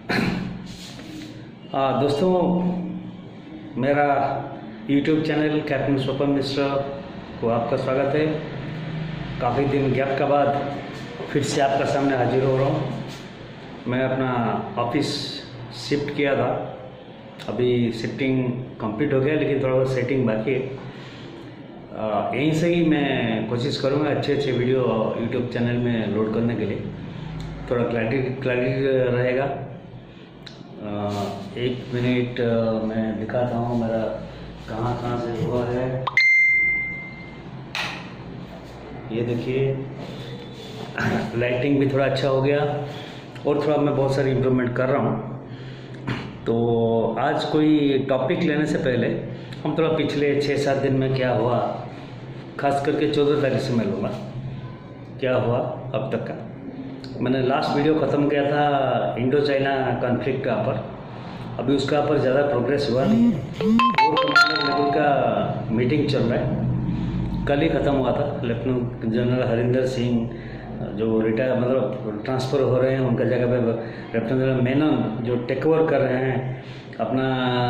दोस्तों, मेरा YouTube channel captain Swapan Mishra को आपका स्वागत है। काफ़ी दिन गैप के बाद फिर से आपका सामने हाजिर हो रहा हूँ। मैं अपना ऑफिस शिफ्ट किया था, अभी शिफ्टिंग कंप्लीट हो गया, लेकिन थोड़ा बहुत सेटिंग बाकी है। यहीं से ही मैं कोशिश करूँगा अच्छे वीडियो YouTube चैनल में लोड करने के लिए, थोड़ा क्लैरिटी रहेगा। एक मिनट मैं दिखाता हूँ मेरा कहाँ से हुआ है। ये देखिए, लाइटिंग भी थोड़ा अच्छा हो गया और थोड़ा मैं बहुत सारी इम्प्रूवमेंट कर रहा हूँ। तो आज कोई टॉपिक लेने से पहले हम थोड़ा पिछले 6-7 दिन में क्या हुआ, खास करके 14 तारीख से मैं लूँगा क्या हुआ अब तक का। मैंने लास्ट वीडियो ख़त्म किया था इंडो चाइना कॉन्फ्लिक्ट का पर, अभी उसका पर ज़्यादा प्रोग्रेस हुआ नहीं है। और कमांडर लेवल का मीटिंग चल रहा है, कल ही ख़त्म हुआ था। लेफ्टिनेंट जनरल हरिंदर सिंह जो रिटायर मतलब ट्रांसफ़र हो रहे हैं, उनका जगह पे लेफ्टिनेंट जनरल मेनन जो टेक ओवर कर रहे हैं अपना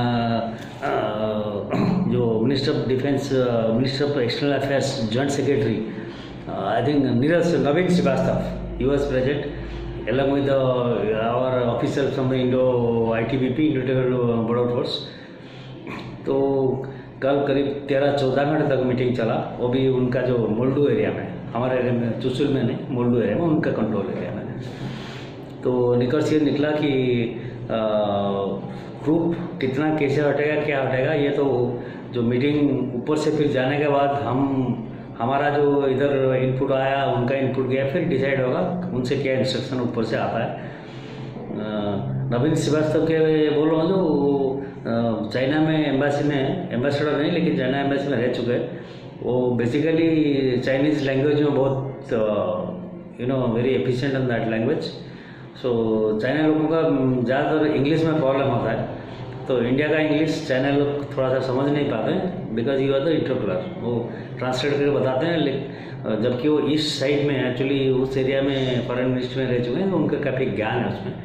जो minister of defence, minister of external affairs joint secretary, I think Naveen Shrivastava, he was present along with our officers from the ITBP, Indo Border Force। तो कल करीब 13-14 घंटे तक मीटिंग चला। वो भी उनका जो मोल्डू एरिया में, हमारे एरिया में चुशुल में नहीं, मोल्डू एरिया में, उनका कंट्रोल एरिया में। तो निकल से निकला कि ट्रूप कितना कैसे हटेगा, क्या हटेगा, ये तो जो मीटिंग ऊपर से फिर जाने के बाद हमारा जो इधर इनपुट आया, उनका इनपुट गया, फिर डिसाइड होगा उनसे क्या इंस्ट्रक्शन ऊपर से आता है। नवीन श्रीवास्तव के बोल रहा हूँ जो चाइना में एम्बेसी में, एम्बेसडर नहीं लेकिन चाइना एम्बेसी में रह चुके हैं। वो बेसिकली चाइनीज़ लैंग्वेज में बहुत very efficient in that language. So China लोगों का ज़्यादातर इंग्लिश में प्रॉब्लम होता है, तो इंडिया का इंग्लिश चाइना लोग थोड़ा सा समझ नहीं पाते हैं, because you are the interpreter. वो ट्रांसलेट करके बताते हैं, लेकिन जबकि वो ईस्ट साइड में एक्चुअली उस एरिया में फॉरेन मिनिस्ट्री में रह चुके हैं, तो उनका काफ़ी ज्ञान है उसमें।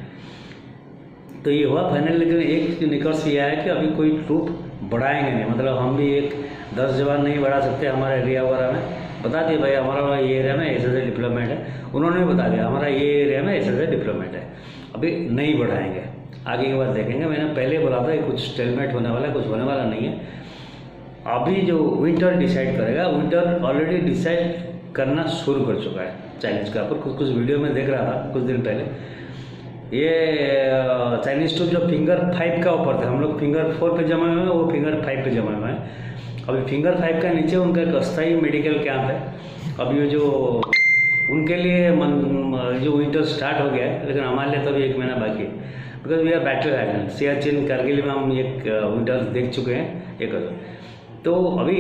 तो ये हुआ फाइनल, लेकिन एक निष्कर्ष ये है कि अभी कोई ट्रूप बढ़ाएंगे नहीं। मतलब हम भी एक 10 जवान नहीं बढ़ा सकते हमारे एरिया वगैरह में। बता दिए भाई हमारा ये एरिया में ऐसे डिप्लोमेंट है, उन्होंने भी बता दिया हमारा ये एरिया में ऐसे डिप्लोमेंट है। अभी नहीं बढ़ाएंगे, आगे की बात देखेंगे। मैंने पहले बोला था कुछ स्टेलमेट होने वाला है, कुछ होने वाला नहीं है। अभी जो विंटर डिसाइड करेगा, विंटर ऑलरेडी डिसाइड करना शुरू कर चुका है चाइनीज़ का। पर कुछ वीडियो में देख रहा था कुछ दिन पहले, ये चाइनीज़ ट्रूप जो फिंगर 5 का ऊपर थे, हम लोग फिंगर 4 पे जमा हुए हैं, वो फिंगर 5 पे जमा हुए हैं। अभी फिंगर 5 का नीचे उनका एक अस्थायी मेडिकल कैंप है। अब ये जो उनके लिए जो विंटर स्टार्ट हो गया है, लेकिन हमारे लिए तो अभी 1 महीना बाकी है, because we are battle island. Siachen Kargil में हम एक विंटर देख चुके हैं एक। तो अभी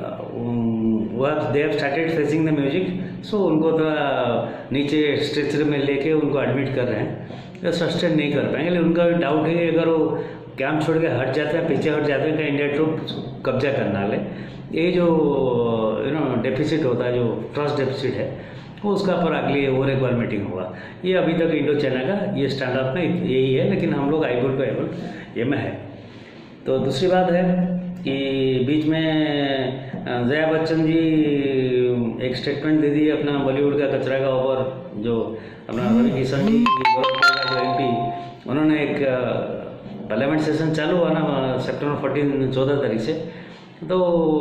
they have started facing the music. So उनको थोड़ा नीचे स्ट्रेचर में लेके उनको एडमिट कर रहे हैं, या सस्टेन नहीं कर पाएंगे। लेकिन उनका डाउट है कि अगर वो कैंप छोड़ के हट जाते हैं, पीछे हट जाते हैं, तो इंडिया ट्रूप कब्जा करना ले। ये जो डेफिसिट होता है, जो ट्रस्ट डेफिसिट है, वो उसका पर अगली और एक बार मीटिंग होगा। ये अभी तक इंडो चाइना का ये स्टैंडअप में यही है, लेकिन हम लोग आईबोल टू आईबोल ये में है। तो दूसरी बात है कि बीच में जया बच्चन जी एक स्टेटमेंट दे दी अपना बॉलीवुड का कचरा का ऊपर, जो अपना रवि किशन जी जो MP, उन्होंने एक पार्लियामेंट सेशन चालू हुआ ना सितंबर 14 तारीख से। तो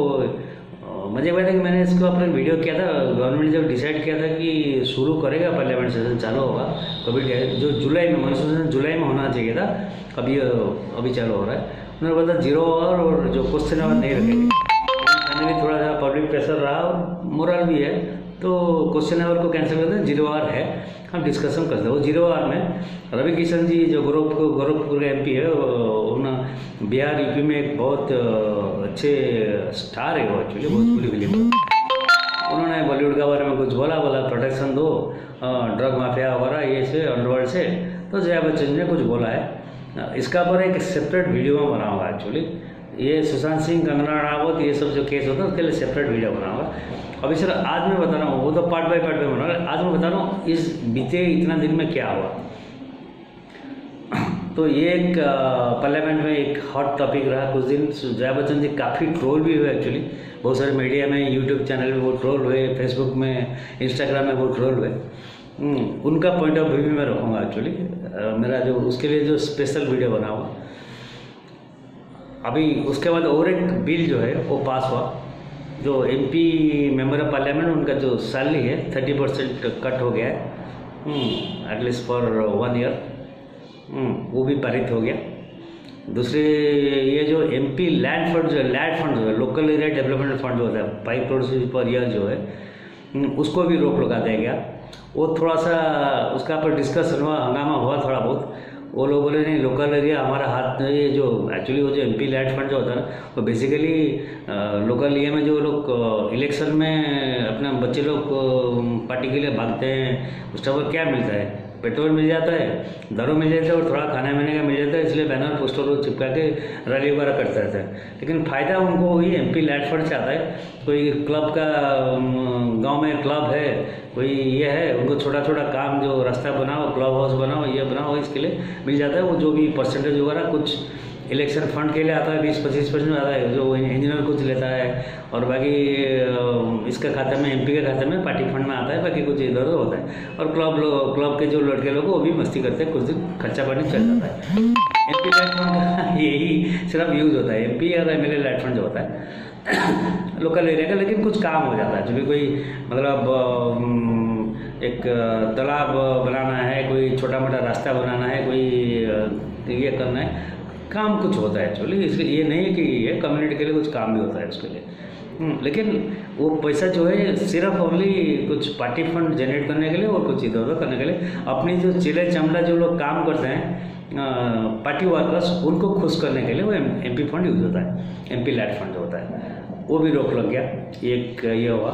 मुझे पता कि मैंने इसको अपने वीडियो किया था। गवर्नमेंट जब डिसाइड किया था कि शुरू करेगा, पार्लियामेंट सेशन चालू होगा कभी, जो जुलाई में मानसून जुलाई में होना चाहिए था, अभी चालू हो रहा है। उन्होंने बोला 0 आवर और जो क्वेश्चन आवर नहीं रखेंगे। मैंने भी थोड़ा सा पब्लिक प्रेशर रहा और मोरल भी है, तो क्वेश्चन आवर को कैंसिल करते हैं। 0 आवर है, हम डिस्कशन करते हैं। वो 0 आवर में रवि किशन जी जो गोरखपुर के MP है, उन्होंने बिहार UP में एक बहुत अच्छे स्टार है वो, एक्चुअली भोजपुरी फिल्म। उन्होंने बॉलीवुड के बारे में कुछ बोला प्रोटेक्शन दो ड्रग माफिया वगैरह ये से अंडरवर्ल्ड से। तो जया बच्चन ने कुछ बोला है, इसका पर एक सेपरेट वीडियो में बना हुआ एक्चुअली। ये सुशांत सिंह, कंगना रनावत, ये सब जो केस होता है उसके लिए सेपरेट वीडियो बना हुआ। अभी सर आज मैं बता रहा हूँ, वो तो पार्ट बाय बना रहा है। आज मैं बता रहा हूँ इस बीते इतना दिन में क्या हुआ। तो ये एक पार्लियामेंट में एक हॉट टॉपिक रहा कुछ दिन। जया बच्चन जी काफ़ी ट्रोल भी हुए एक्चुअली, बहुत सारे मीडिया में, यूट्यूब चैनल में वो ट्रोल हुए, फेसबुक में, इंस्टाग्राम में वो ट्रोल हुए। उनका पॉइंट ऑफ व्यू भी मैं रखूँगा एक्चुअली, मेरा जो उसके लिए जो स्पेशल वीडियो बना हुआ। अभी उसके बाद और एक बिल जो है वो पास हुआ, जो एमपी मेंबर ऑफ पार्लियामेंट उनका जो सैलरी है 30% कट हो गया है एटलीस्ट फॉर 1 ईयर, वो भी पारित हो गया। दूसरे ये जो एमपी लैंड फंड जो है लोकल एरिया डेवलपमेंट फंड जो होता है 5 करोड़ पर ईयर जो है, उसको भी रोक लगा दिया गया। वो थोड़ा सा उसका पर डिस्कशन हुआ, हंगामा हुआ थोड़ा बहुत। वो लोग बोले नहीं, लोकल एरिया हमारा हाथ, ये जो एक्चुअली वो जो एमपी लैंड फंड जो होता है ना, वो बेसिकली लोकल एरिया में जो लोग इलेक्शन में अपने बच्चे लोग पार्टी के लिए भागते हैं, उस टाइम पर क्या मिलता है, पेट्रोल मिल जाता है, दारू मिल जाता है और थोड़ा खाने पीने का मिल जाता है, इसलिए बैनर पोस्टर चिपका के रैली वगैरह करते रहते हैं। लेकिन फ़ायदा उनको वही एमपी लैंड फंड से आता है। कोई क्लब का गांव में क्लब है, कोई ये है, उनको छोटा छोटा काम जो रास्ता बनाओ, क्लब हाउस बनाओ, ये बनाओ, इसके लिए मिल जाता है। वो जो भी परसेंटेज वगैरह कुछ इलेक्शन फंड के लिए आता है, 20-25% आता है, जो इंजीनियर कुछ लेता है, और बाकी इसके खाते में, एमपी के खाते में पार्टी फंड में आता है, बाकी कुछ इधर उधर होता है। और क्लब के जो लड़के लोग वो भी मस्ती करते हैं, कुछ दिन खर्चा पानी चल जाता है। एमपी लैंड फंड का यही सिर्फ यूज़ होता है, एमपी और एमएलए लैंड फंड जो होता है लोकल एरिया का। लेकिन कुछ काम हो जाता है, जो भी कोई मतलब एक तालाब बनाना है, कोई छोटा मोटा रास्ता बनाना है, कोई ये करना है, काम कुछ होता है एक्चुअली। इसलिए ये नहीं है कि ये कम्युनिटी के लिए कुछ काम भी होता है उसके लिए। लेकिन वो पैसा जो है सिर्फ ओनली कुछ पार्टी फंड जनरेट करने के लिए और कुछ इधर उधर करने के लिए, अपनी जो चिले चमड़ा जो लोग काम करते हैं पार्टी वर्कर्स, उनको खुश करने के लिए वो एमपी फंड यूज होता है, एमपी लैंड फंड जो होता है वो भी रोक लग गया। एक ये हुआ।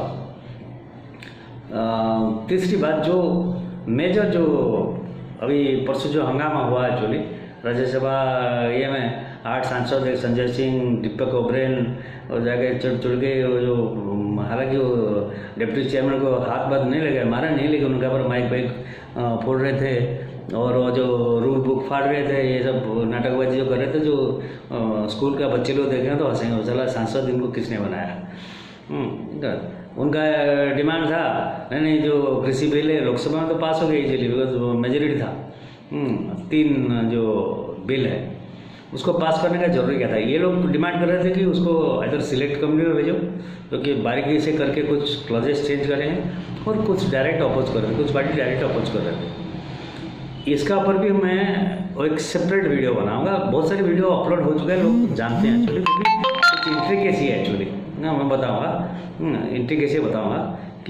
तीसरी बात, जो मेजर जो अभी परसों जो हंगामा हुआ एक्चुअली राज्यसभा ये में 8 सांसद, एक संजय सिंह, दीपक ओब्रेन, और जाके चढ़ के जो, हालांकि वो डिप्टी चेयरमैन को हाथ बात नहीं लगे, मारा नहीं, लेकिन उनके ऊपर माइक वाइक फोड़ रहे थे और वो जो रूल बुक फाड़ रहे थे, ये सब नाटकबाजी जो कर रहे थे, जो स्कूल का बच्चे लोग देखें तो हंसेंगे, चला सांसद इनको किसने बनाया। उनका डिमांड था नहीं जो कृषि बिल है लोकसभा में तो पास हो गई इजीली, बिकॉज मेजोरिटी था। 3 जो बिल है उसको पास करने का जरूरी क्या था। ये लोग डिमांड कर रहे थे कि उसको इधर सिलेक्ट कमेटी में भेजो, क्योंकि बारीकी से करके कुछ क्लॉजेस चेंज करेंगे, और कुछ डायरेक्ट अपोज कर रहे थे, कुछ पार्टी डायरेक्ट अपोज कर रहे थे। इसका ऊपर भी मैं एक सेपरेट वीडियो बनाऊंगा। बहुत सारे वीडियो अपलोड हो चुके हैं, लोग जानते हैं एक्चुअली, कुछ इंट्रिकेसी है एक्चुअली ना, मैं बताऊँगा इंट्रिकेसी बताऊँगा कि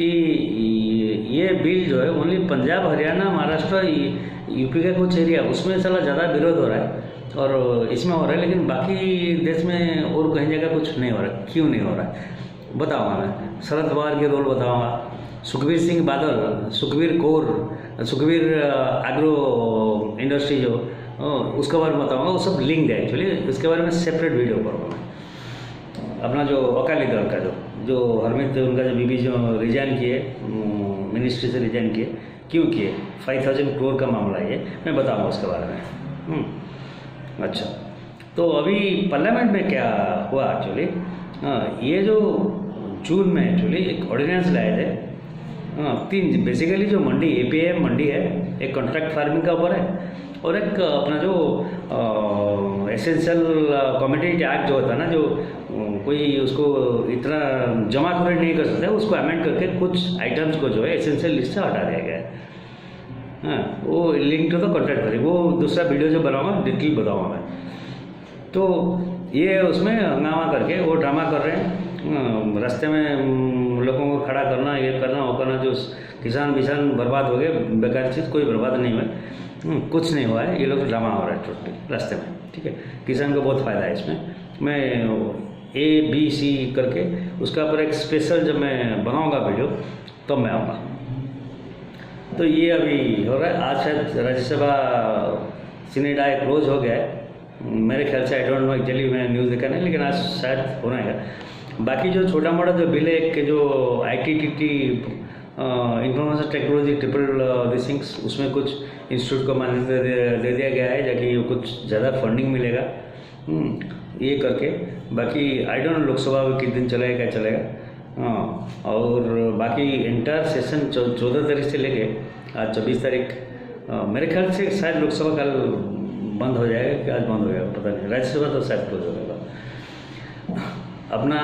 ये बिल जो है ओनली पंजाब, हरियाणा, महाराष्ट्र, यूपी का कुछ एरिया उसमें साला ज़्यादा विरोध हो रहा है और इसमें हो रहा है, लेकिन बाकी देश में और कहीं जगह कुछ नहीं हो रहा है। क्यों नहीं हो रहा है बताऊँगा मैं। शरद पवार के रोल बताऊँगा, सुखबीर सिंह बादल, सुखबीर कौर, सुखबीर एग्रो इंडस्ट्री जो उसके बारे में बताऊँगा। वो सब लिंक है एक्चुअली, उसके बारे में सेपरेट वीडियो करूँगा मैं। अपना जो अकाली दल का जो हरमित, उनका जो बीबी जो रिजाइन किए, मिनिस्ट्री से रिजाइन किए, क्यों किए, 5000 करोड़ का मामला ये मैं बताऊँगा उसके बारे में। अच्छा, तो अभी पार्लियामेंट में क्या हुआ एक्चुअली, ये जो जून में एक्चुअली एक ऑर्डिनेंस लाए थे। 3 बेसिकली जो मंडी, एपीएम मंडी है, एक कॉन्ट्रैक्ट फार्मिंग का ऊपर है, और एक अपना जो एसेंशियल कमोडिटी एक्ट जो होता है ना, जो कोई उसको इतना जमाखोरी नहीं कर सकता, उसको अमेंड करके कुछ आइटम्स को जो है एसेंशियल लिस्ट से हटा दिया गया है। हाँ, वो link to the contract farming, वो दूसरा वीडियो जो बनाऊंगा डिटेल बताऊंगा मैं। तो ये उसमें हंगामा करके वो ड्रामा कर रहे हैं, रास्ते में लोगों को खड़ा करना, ये करना, वो करना, जो किसान बर्बाद हो गए, बेकार चीज़ कोई बर्बाद नहीं हुआ, कुछ नहीं हुआ है, ये लोग ड्रामा हो रहा है टोटली रास्ते में। ठीक है, किसान को बहुत फ़ायदा है इसमें। मैं ABC करके उसका पर एक स्पेशल जब मैं बनाऊंगा वीडियो तो मैं आऊँगा। तो ये अभी हो रहा है। आज शायद राज्यसभा सीनेट आए क्लोज हो गया है मेरे ख्याल से, आई डोंट नो एक्चुअली, मैं न्यूज़ देखा नहीं, लेकिन आज शायद होना है। बाकी जो छोटा मोटा जो बिल है कि जो ITTT information technology triple things, उसमें कुछ इंस्टीट्यूट को मान्यता दे दिया गया है, जबकि कुछ ज़्यादा फंडिंग मिलेगा ये करके। बाकी आई डोंट नो लोकसभा में किस दिन चलेगा क्या चलेगा। हाँ, और बाकी इंटर सेशन 14 तारीख से लेके आज 24 तारीख मेरे ख्याल से शायद लोकसभा कल बंद हो जाएगा कि आज बंद हो जाएगा पता नहीं। राज्यसभा तो शायद क्लोज हो जाएगा। अपना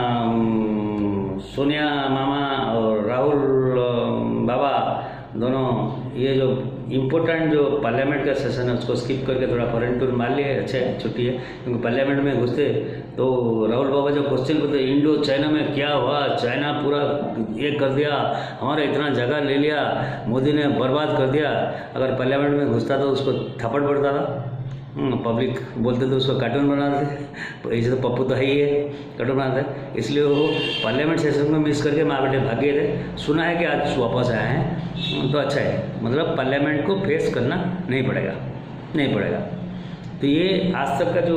सोनिया मामा और राहुल बाबा दोनों ये जो इम्पोर्टेंट जो पार्लियामेंट का सेशन है उसको स्किप करके थोड़ा फॉरेन टूर मार लिए। अच्छा है, छुट्टी है, क्योंकि पार्लियामेंट में घुसते तो राहुल बाबा जो क्वेश्चन करते इंडो चाइना में क्या हुआ, चाइना पूरा ये कर दिया, हमारा इतना जगह ले लिया, मोदी ने बर्बाद कर दिया। अगर पार्लियामेंट में घुसता तो उसको थप्पड़ पड़ता था। पब्लिक बोलते थे उसको कार्टून बनाते, ऐसे तो पप्पू तो है ही है, कार्टून बनाते। इसलिए वो पार्लियामेंट सेशन में मिस करके माँ बेटे भाग गए थे। सुना है कि आज वापस आए हैं तो अच्छा है, मतलब पार्लियामेंट को फेस करना नहीं पड़ेगा। तो ये आज तक का जो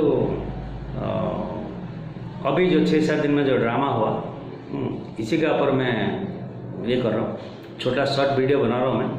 अभी जो 6-7 दिन में जो ड्रामा हुआ इसी के ऊपर मैं ये कर रहा हूँ, छोटा शॉर्ट वीडियो बना रहा हूँ मैं,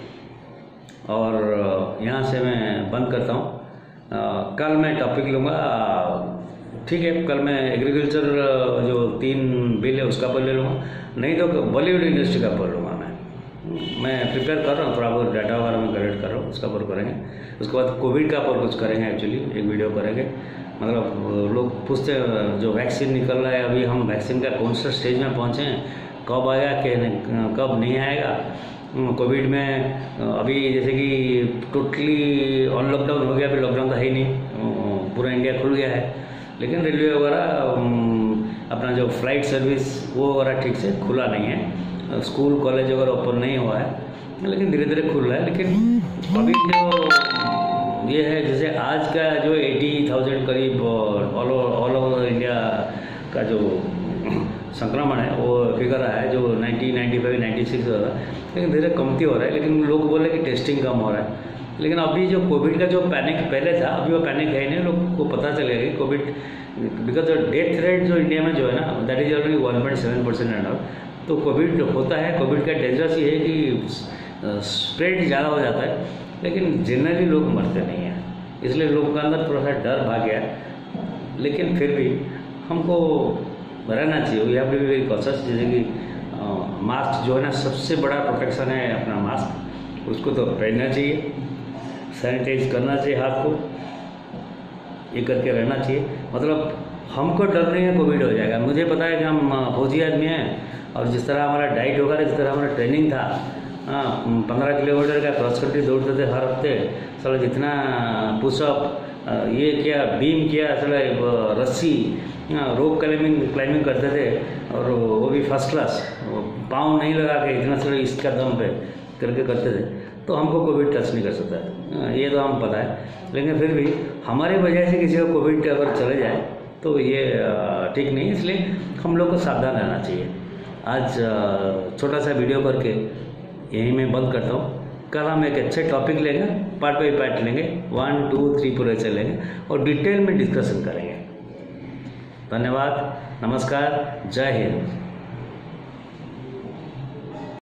और यहाँ से मैं बंद करता हूँ। कल मैं टॉपिक लूँगा, ठीक है, कल मैं एग्रीकल्चर जो 3 बिल है उसका पर ले लूँगा, नहीं तो बॉलीवुड इंडस्ट्री का पर लूँगा। मैं प्रिपेयर कर रहा हूँ, थोड़ा बहुत डाटा वगैरह में कलेक्ट कर रहा हूँ, उसका पर करेंगे। उसके बाद कोविड का पर कुछ करेंगे, एक्चुअली एक वीडियो करेंगे। मतलब लोग पूछते हैं जो वैक्सीन निकल रहा है, अभी हम वैक्सीन का कौन सा स्टेज में पहुँचे हैं, कब आएगा कब नहीं आएगा। कोविड में अभी जैसे कि टोटली ऑन लॉकडाउन हो गया, अभी लॉकडाउन तो है ही नहीं, पूरा इंडिया खुल गया है, लेकिन रेलवे वगैरह अपना जो फ्लाइट सर्विस वो वगैरह ठीक से खुला नहीं है, स्कूल कॉलेज वगैरह ओपन नहीं हुआ है, लेकिन धीरे धीरे खुल रहा है। लेकिन अभी जो ये है, जैसे आज का जो 80,000 करीब ऑल ओवर इंडिया का जो संक्रमण है वो फिगर आया है, जो 90, 95, 96 हो रहा है, लेकिन धीरे कमती हो रहा है। लेकिन लोग बोले कि टेस्टिंग कम हो रहा है, लेकिन अभी जो कोविड का जो पैनिक पहले था, अभी वो पैनिक है ही नहीं। लोग को पता चलेगा कि कोविड, बिकॉज डेथ रेट जो इंडिया में जो है ना, that is already 1.7% and all. तो कोविड होता है, कोविड का डेंजरस ये है कि स्प्रेड ज़्यादा हो जाता है, लेकिन जनरली लोग मरते नहीं हैं, इसलिए लोगों का अंदर थोड़ा सा डर भाग गया है। लेकिन फिर भी हमको रहना चाहिए, we have to be very cautious. जैसे कि मास्क जो है ना, सबसे बड़ा प्रोटेक्शन है अपना मास्क, उसको तो पहनना चाहिए, सैनिटाइज करना चाहिए हाथ को, ये करके रहना चाहिए। मतलब हमको डर नहीं है कोविड हो जाएगा, मुझे पता है कि हम फौजी आदमी हैं, और जिस तरह हमारा डाइट होगा, जिस तरह हमारा ट्रेनिंग था, 15 किलोमीटर का क्रॉस कंट्री दौड़ते थे हर हफ्ते, साला जितना पुशअप ये किया, बीम किया, साला रस्सी रोप क्लाइंबिंग करते थे, और वो भी फर्स्ट क्लास, पाँव नहीं लगा के इतना सारा इसका दम पे करके करते थे। तो हमको कोविड टच नहीं कर सकता, ये तो हम पता है। लेकिन फिर भी हमारे वजह से किसी को कोविड अगर चले जाए तो ये ठीक नहीं, इसलिए हम लोग को सावधान रहना चाहिए। आज छोटा सा वीडियो करके यहीं मैं बंद करता हूँ। कल हम एक अच्छे टॉपिक लेंगे, पार्ट बाई पार्ट लेंगे, 1, 2, 3 पूरे चलेंगे और डिटेल में डिस्कशन करेंगे। धन्यवाद, नमस्कार, जय हिंद।